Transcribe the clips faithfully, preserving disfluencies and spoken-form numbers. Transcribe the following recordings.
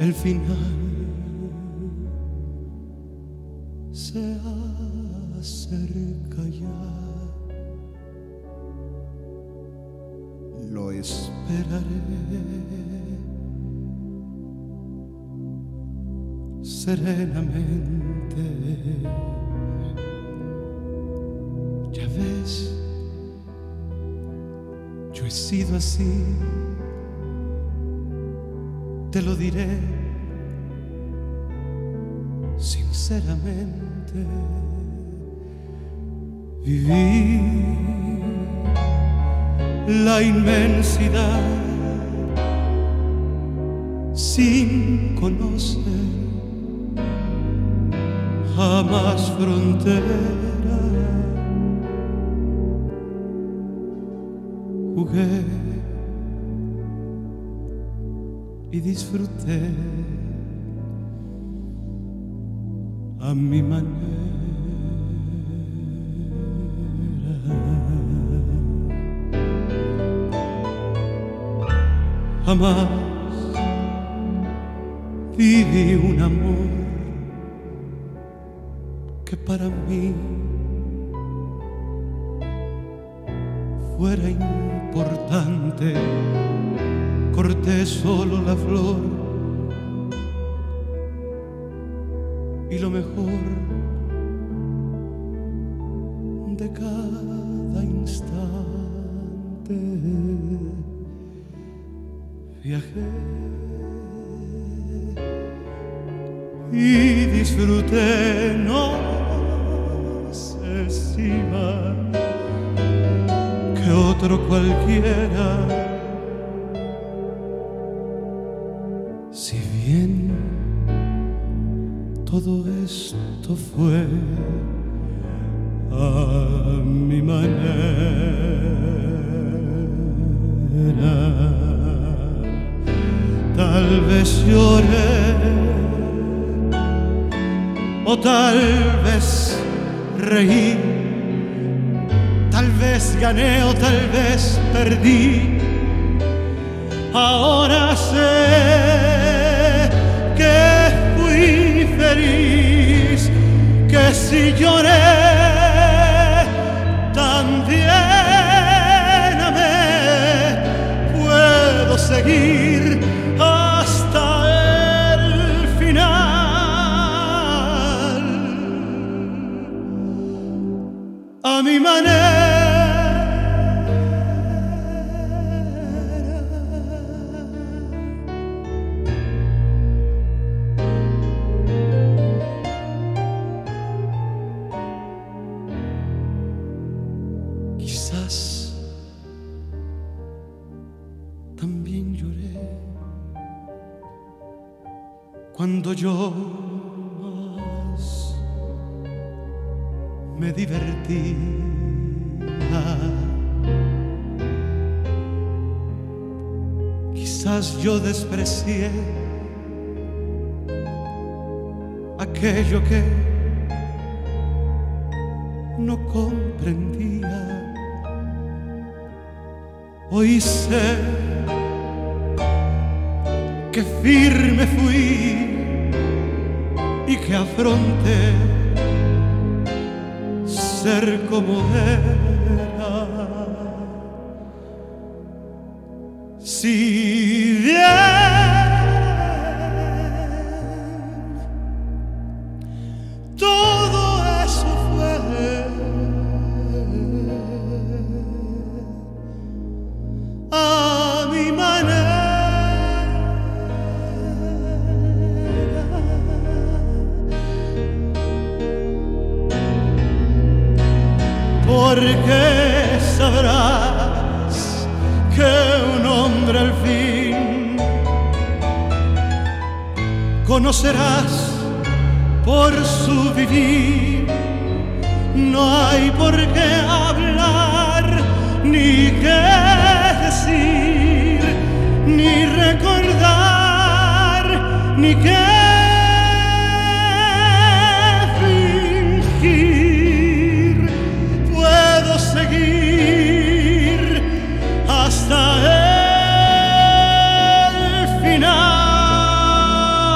el final se acerca ya. Lo esperaré serenamente. Ya ves, yo he sido así, te lo diré sinceramente. Viví la inmensidad sin conocer jamás frontera. Jugué y disfruté a mi manera. Jamás viví un amor que para mí fuera importante. Corté solo la flor y lo mejor de cada instante. Viajé y disfruté, no sé si más que otro cualquiera. Si bien todo esto fue a mi manera, tal vez lloré o tal vez reí, tal vez gané o tal vez perdí. Ahora sé que fui feliz, que si lloré también amé. Puedo seguir hasta el final a mi manera. Quizás también lloré cuando yo más me divertía. Quizás yo desprecié aquello que no comprendía. Hoy sé que firme fui y que afronté ser como era. Si bien todo eso fue a mi manera, porque sabrás que un hombre al fin conocerás por su vivir. No hay por qué hablar ni qué decir, ni recordar, ni qué fingir. Puedo seguir hasta el final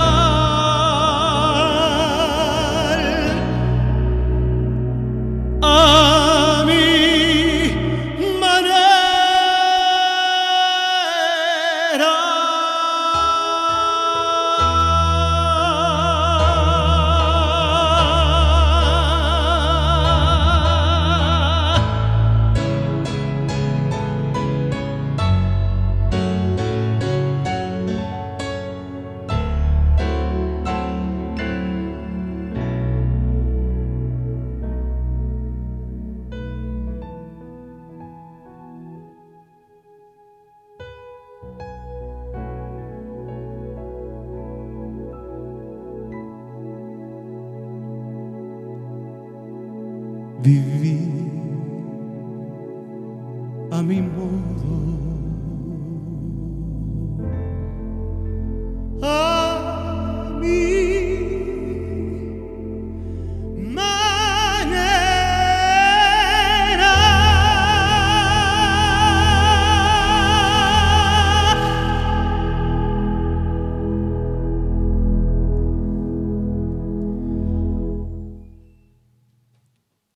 vivir a mi modo.